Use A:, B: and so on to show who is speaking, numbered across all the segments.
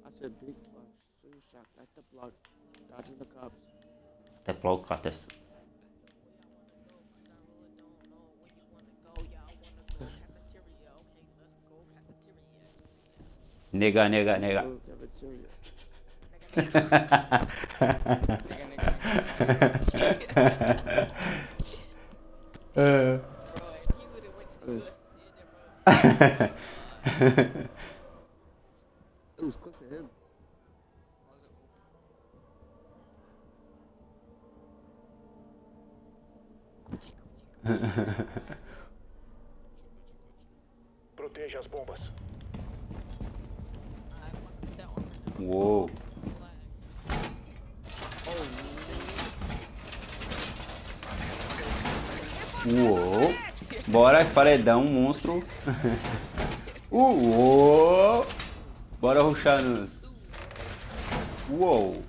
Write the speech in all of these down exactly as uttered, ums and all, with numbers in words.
A: said big flash, swing shots at the block, dodging the cops.
B: Até Plocatas. Nega, nega, nega.
A: Go cafeteria.
B: É.
A: It was quick for him.
C: Proteja as bombas.
B: Uou. Uou. Bora, paredão, monstro. Uou. Bora rushar no... Uou.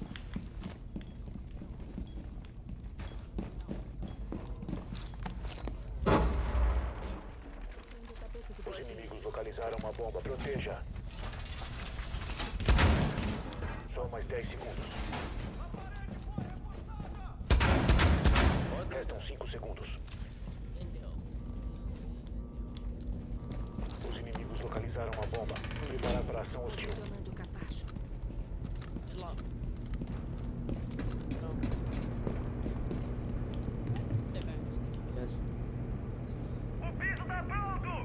C: Os inimigos localizaram uma bomba. Proteja. Só mais dez segundos. Restam cinco segundos. Os inimigos localizaram uma bomba. Preparar para ação hostil.
D: Acionando o capacho.
A: Yes.
C: O piso tá pronto!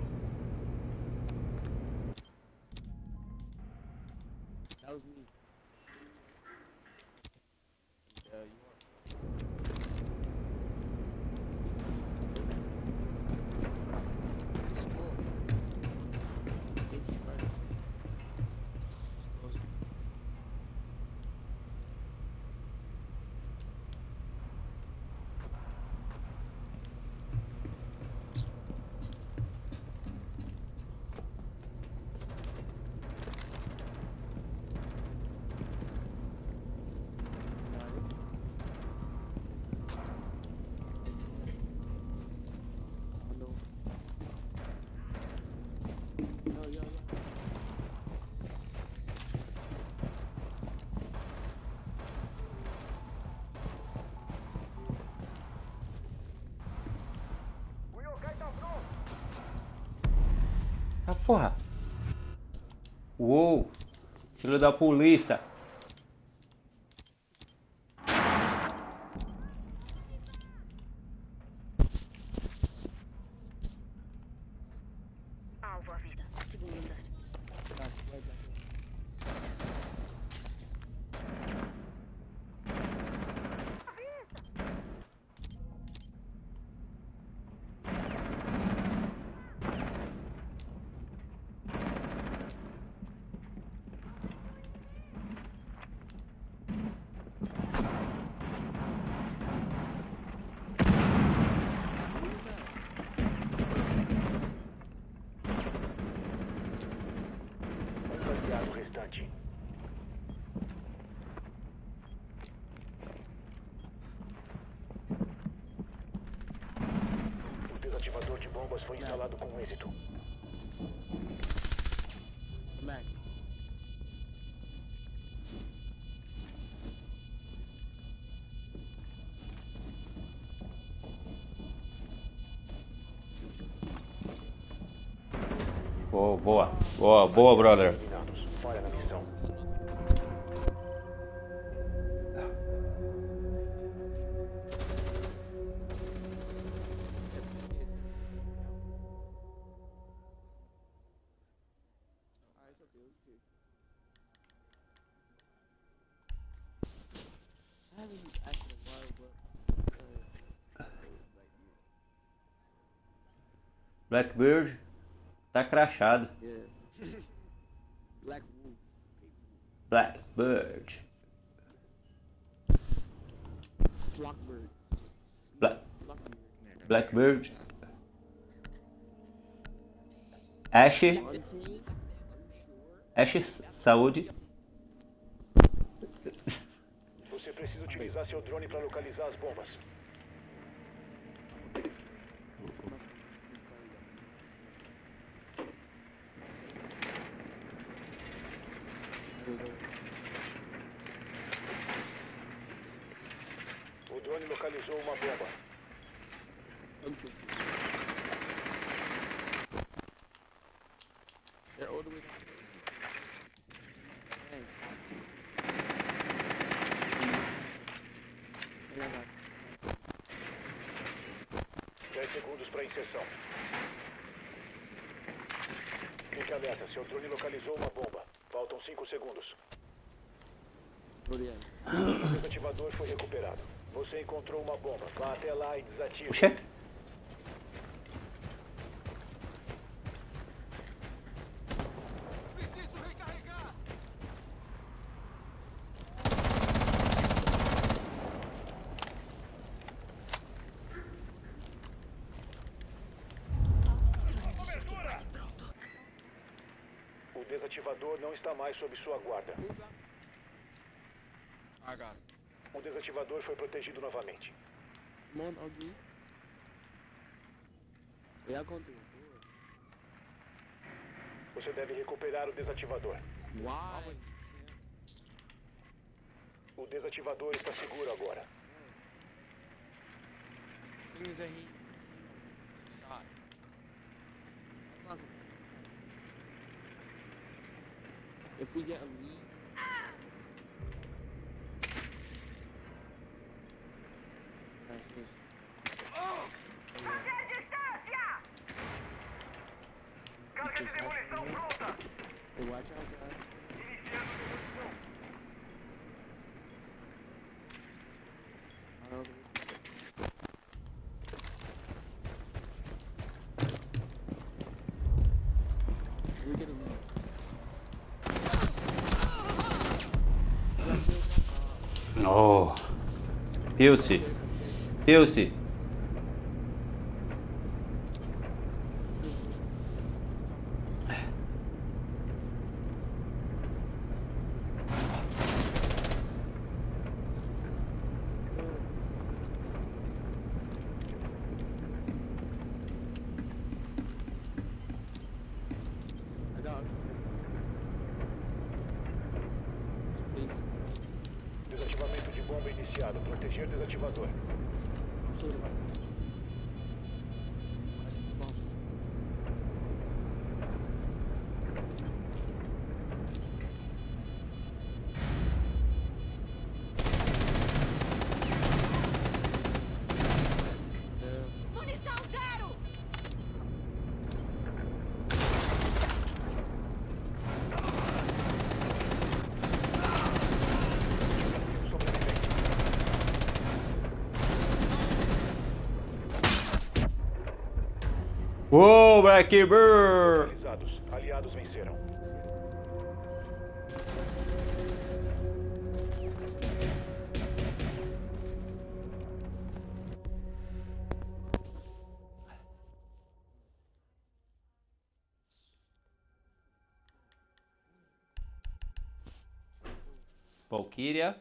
A: That was me. Yeah, you are. Yo, yo, yo.
C: O yokai tá pronto!
B: Ah, porra. Uou. Filho da polícia.
D: Alvo à vista. Segundo andar.
A: That's right back there.
C: Um baseado restante. O desativador de bombas foi instalado com êxito.
A: Mac.
B: Boa, boa. Boa, boa, brother.
C: Eliminados. Falha na missão.
A: Ah, it's okay, it's okay. I haven't used Ash in a while, but uh, like you.
B: Blackbird tá crachado.
A: Yeah. Black Wolf.
B: Blackbird.
A: Flockbird.
B: Black,
A: Flockbird.
B: Blackbird. Ash.
A: Untamed?
B: Ash, saúde.
C: Você precisa utilizar seu drone para localizar as bombas. O drone localizou uma bomba.
A: They're all the way down. Dang. Hey, I got
C: dez segundos para inserção. Fique alerta, seu drone localizou uma bomba. Faltam cinco segundos.
A: Juliano.
C: O desativador foi recuperado. Você encontrou uma bomba. Vá até lá e desative.
B: Puxa.
E: Preciso recarregar!
C: O desativador não está mais sob sua guarda.
A: I got it.
C: O desativador foi protegido novamente.
A: Come on, ugly. Yeah, I'm going through the door.
C: Você deve recuperar o desativador.
A: Why?
C: O desativador está seguro agora.
A: Things that he shot. I'm not gonna- If we get a lead, that's this.
F: Manter distância! Carga de demolição pronta!
A: Hey, watch out, guys.
F: Iniciando demolição.
A: I don't know. We get a lead.
B: Oh. Pilce. Pilce.
A: I got it. Please.
C: Desativamento de bomba iniciado. Proteger desativador.
A: Shoot him. Bomb. Yeah.
D: Munição zero!
B: Uou, Blackbird!
C: Finalizados. Aliados venceram.
B: Valkyria.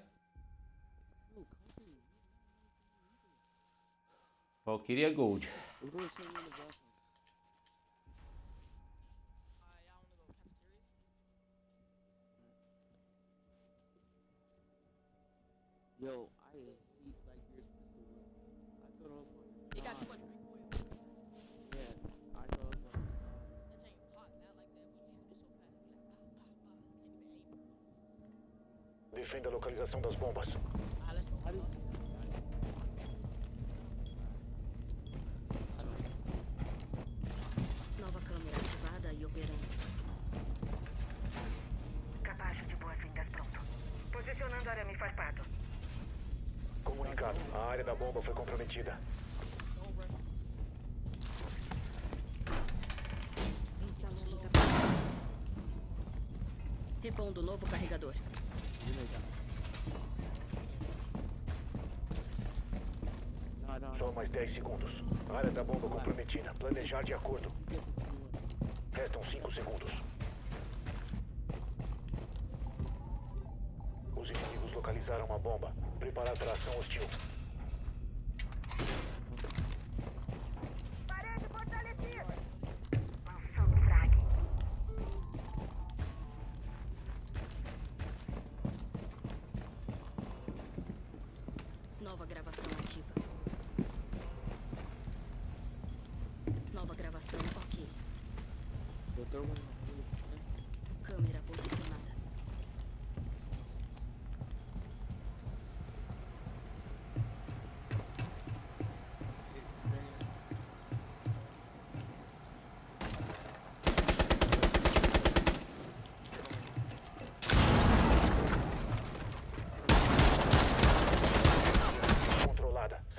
B: Valkyria Gold.
A: We're doing something in the bathroom. Yo, I hate Blackbeard's pistol whip. I thought it was one.
G: It got too much recoil.
A: Yeah, I thought it was one.
G: That thing pop that like that when you shoot it so fast. Like, pop, pop, pop. Can't even aim properly.
C: Defenda a localização das bombas.
G: Ah, let's go.
A: How did
D: Nova câmera ativada e operando.
F: Capaz de boas-vindas pronto. Posicionando arame farpado.
C: Comunicado. A área da bomba foi comprometida.
G: Don't rush.
D: Instalando capacete. Repondo novo carregador.
A: No, no,
C: Só
A: no.
C: mais dez segundos. A área da bomba comprometida. Planejar de acordo. Restam cinco segundos. Os inimigos localizaram uma bomba. Preparar para ação hostil.
F: Parede fortalecida. Lançando frag.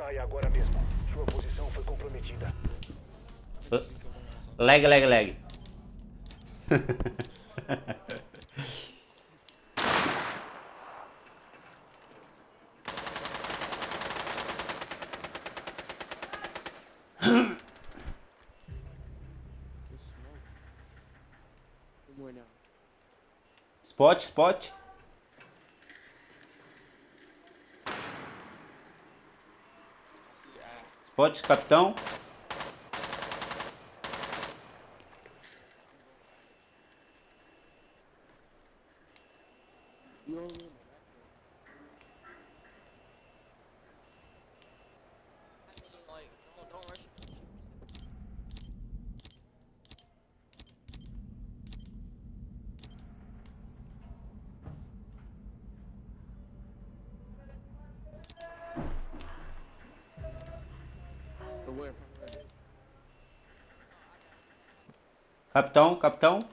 C: Saia agora mesmo. Sua posição foi comprometida.
B: Lag, lag, lag.
A: The smoke. Somewhere now.
B: Spot, spot. Spot, capitão.
A: You only in the back
G: I mean, like, don't, don't rush it.
A: door. From where? From where?
B: Capitão, capitão.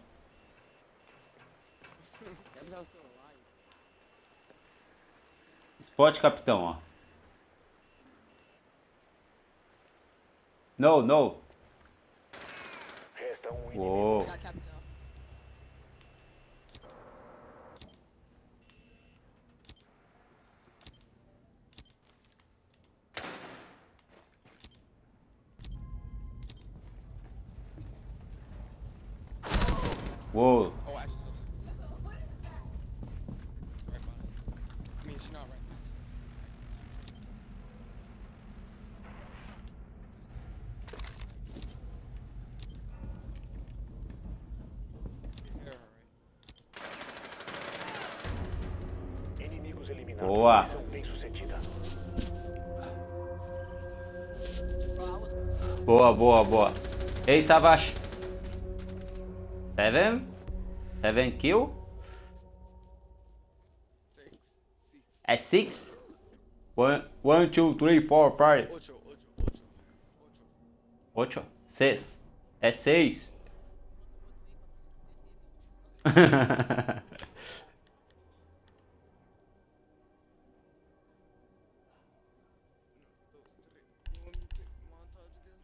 A: That was still alive.
B: Spot, capitão, ó. No, no.
C: Resta um inimigo.
B: Uou.
G: We got Capital.
B: Uou.
E: Oh, actually, no. Right behind. I mean, she's not right. Hear her, right?
C: Inimigos eliminados.
B: Boa.
C: Missão bem sucedida.
G: Bro, I was
B: Boa, boa, boa. Ei, Savage. Seven? Seven kill?
E: Six. Six.
B: É six? One, one, two, three, four, five.
E: Ocho, ocho, ocho. Ocho.
B: Ocho? Seis. É seis.
E: You want me to pick montage again?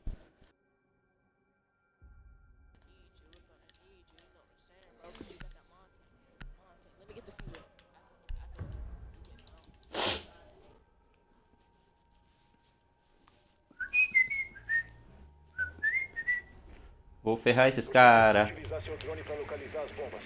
G: need you, we're gonna need you, you know what I'm saying, bro? Cause you got that Montana. Montana. Let me get the fuser. After, after you get it out.
B: Vou ferrar esses cara.
C: Utilizar seu drone para localizar as bombas.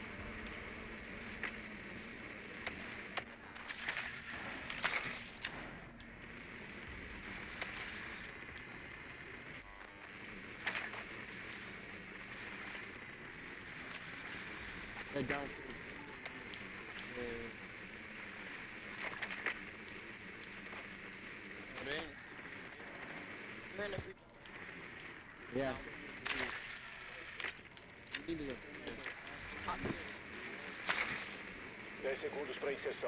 A: They're downstairs. Uh,
E: Oh, they ain't.
G: You're in the freaking.
A: yeah. You need to go.
G: Hop in.
C: dez segundos para inserção.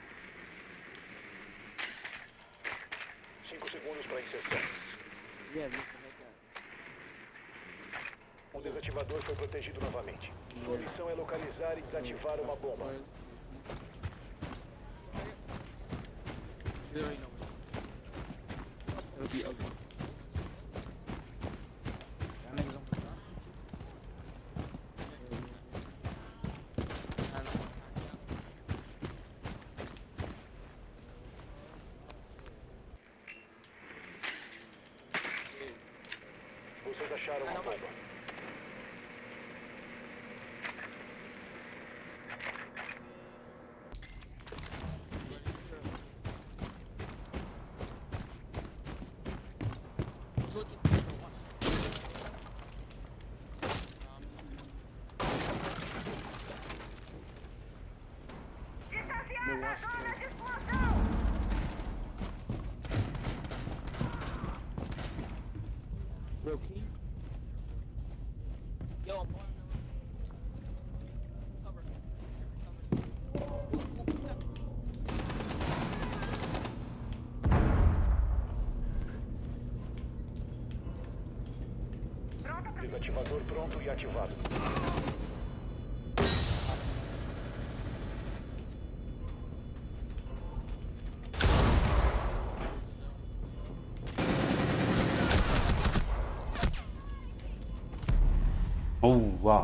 C: cinco segundos para inserção.
A: Yeah, listen, heads up.
C: O desativador foi protegido novamente. Sua missão é localizar e desativar uma bomba.
A: You already know. It'll be ugly. Y'all niggas don't put it on? I don't know.
C: Vocês acharam uma bomba.
G: I was looking for you, bro. Watch.
A: No, watch the- Bro, can you?
G: Yo, I'm blowing the cover. Sure, cover. Ooh, ooh, ooh, got me.
C: Desativador pronto e ativado.
B: Uau.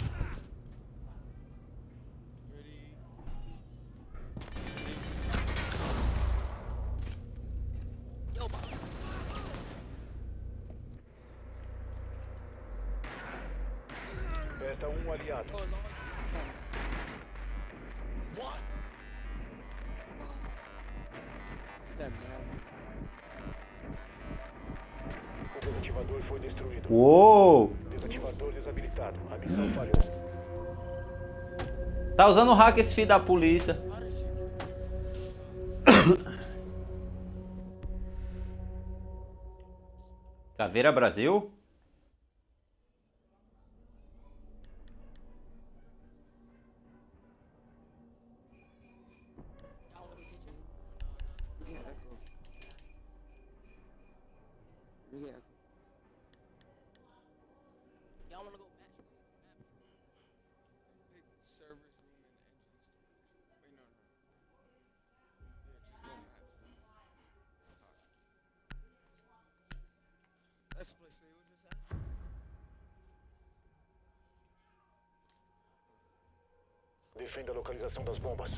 E: Ready.
G: Yo, Bob.
C: Resta um aliado.
G: Oh, it's on.
E: What?
A: That man.
C: O desativador foi destruído.
B: Uou!
C: Desativador desabilitado. A missão falhou.
B: Tá usando o hack esse filho da polícia. Caveira Brasil?
G: Y'all wanna go kitchen?
A: We get echo. We get echo.
G: Y'all wanna go match room? Match room?
E: Pick service room and engine storage. Wait, no, no. Yeah, just go match them. Let's play. Say what just happened.
C: Defenda a localização das bombas.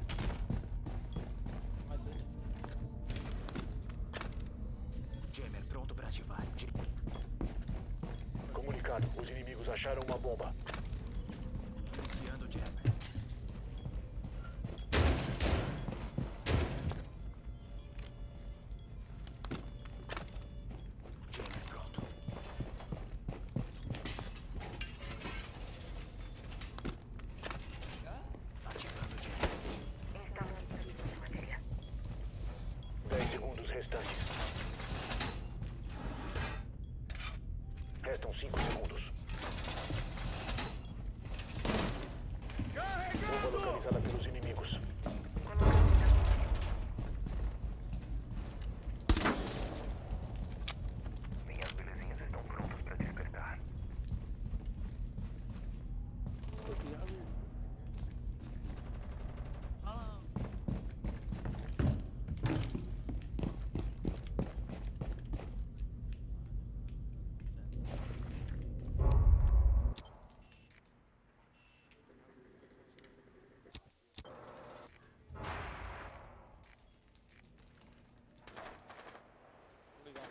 A: My bad.
C: Jammer pronto para ativar. Comunicado. Os inimigos acharam uma bomba. Iniciando jammer. Jammer pronto. Ativando jammer.
F: Instalando kit de matéria.
C: dez segundos restantes. Restam cinco segundos. Bomba localizada pelos inimigos. Minhas belezinhas estão prontas para despertar.
E: Legal.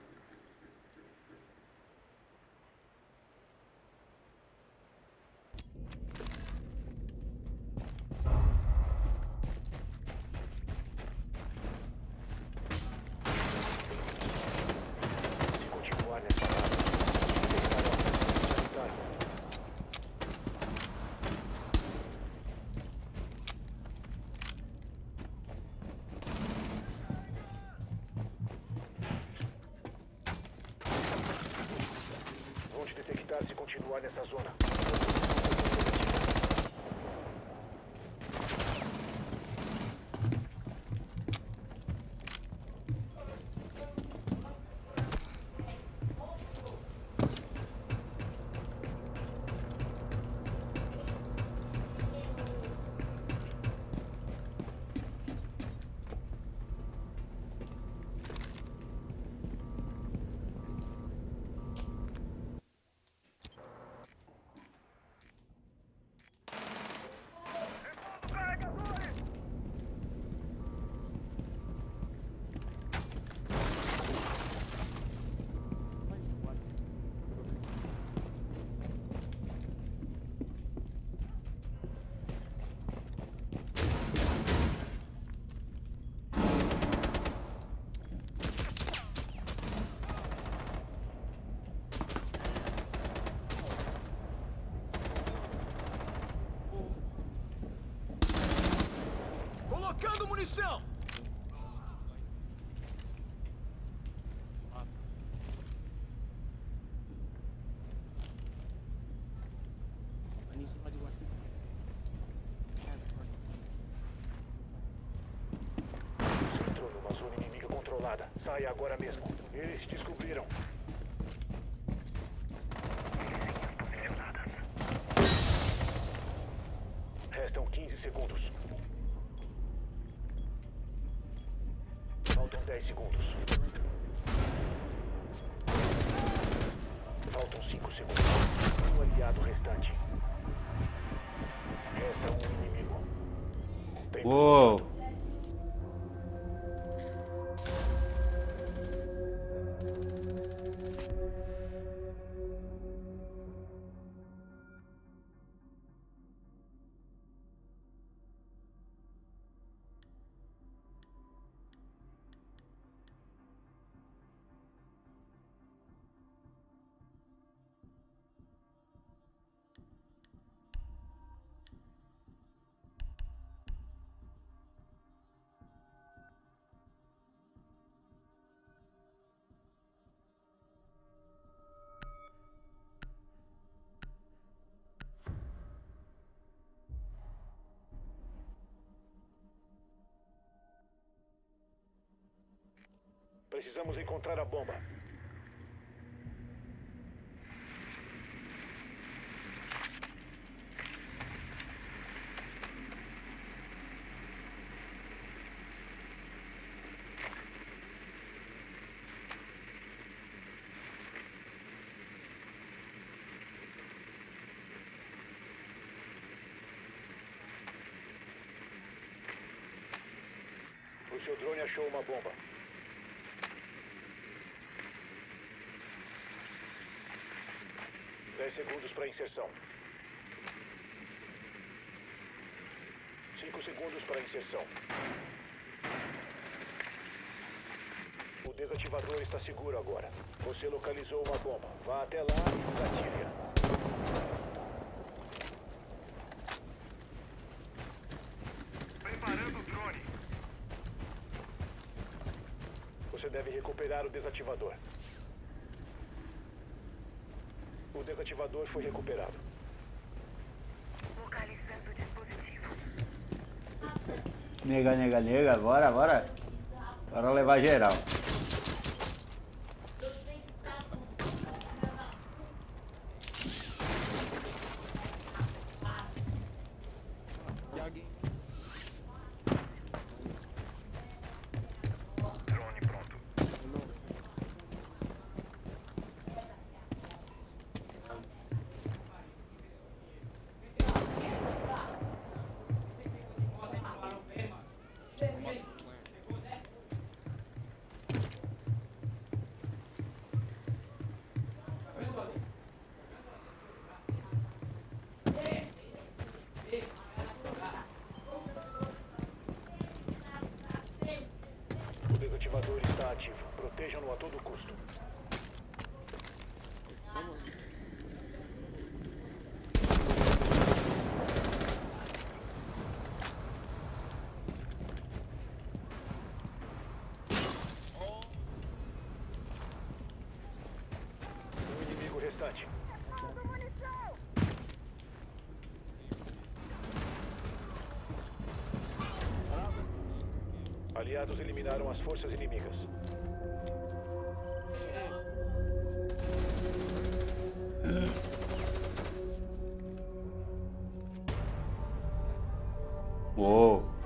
C: Se continuar nessa área, infectarão. Sanitário. Vão te detectar se continuar nessa zona.
H: Colocando munição!
A: I need somebody watching.
C: Você entrou numa zona inimiga controlada. Saia agora mesmo. Eles te descobriram. Restam quinze segundos. Faltam dez segundos. Faltam cinco segundos. Um aliado restante. Resta um inimigo. Tempo
B: Uou.
C: esgotado. Precisamos encontrar a bomba. O seu drone achou uma bomba. Dez segundos para inserção. Cinco segundos para inserção. O desativador está seguro agora. Você localizou uma bomba. Vá até lá e desative-a. Preparando o drone. Você deve recuperar o desativador. O desativador foi recuperado.
F: Localizando o dispositivo.
B: Nega, nega, nega. Bora, bora. Bora levar geral.
C: Drone pronto. O desativador está ativo. Protejam-no a todo custo. Um inimigo restante. Aliados eliminaram as forças inimigas.
B: Uou.